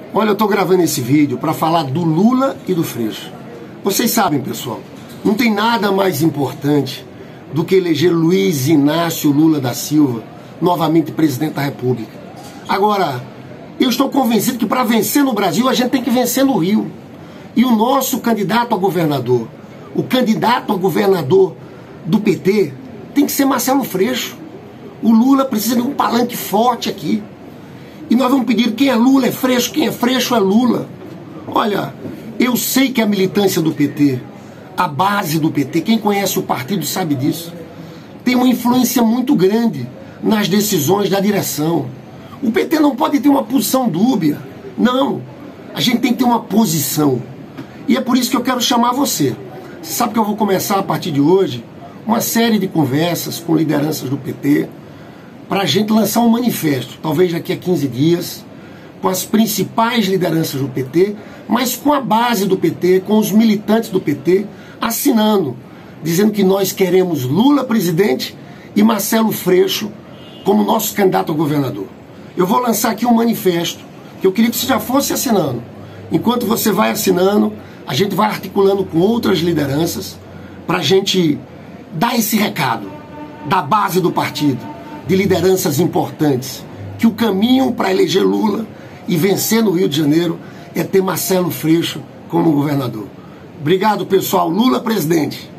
Olha, eu estou gravando esse vídeo para falar do Lula e do Freixo. Vocês sabem, pessoal, não tem nada mais importante do que eleger Luiz Inácio Lula da Silva novamente presidente da República. Agora, eu estou convencido que para vencer no Brasil a gente tem que vencer no Rio. E o nosso candidato a governador, o candidato a governador do PT, tem que ser Marcelo Freixo. O Lula precisa de um palanque forte aqui. E nós vamos pedir quem é Lula é Freixo, quem é Freixo é Lula. Olha, eu sei que a militância do PT, a base do PT, quem conhece o partido sabe disso, tem uma influência muito grande nas decisões da direção. O PT não pode ter uma posição dúbia. Não, a gente tem que ter uma posição. E é por isso que eu quero chamar você. Você sabe que eu vou começar a partir de hoje uma série de conversas com lideranças do PT para a gente lançar um manifesto, talvez daqui a 15 dias, com as principais lideranças do PT, mas com a base do PT, com os militantes do PT, assinando, dizendo que nós queremos Lula presidente e Marcelo Freixo como nosso candidato a governador. Eu vou lançar aqui um manifesto, que eu queria que você já fosse assinando. Enquanto você vai assinando, a gente vai articulando com outras lideranças para a gente dar esse recado da base do partido, de lideranças importantes, que o caminho para eleger Lula e vencer no Rio de Janeiro é ter Marcelo Freixo como governador. Obrigado, pessoal. Lula presidente.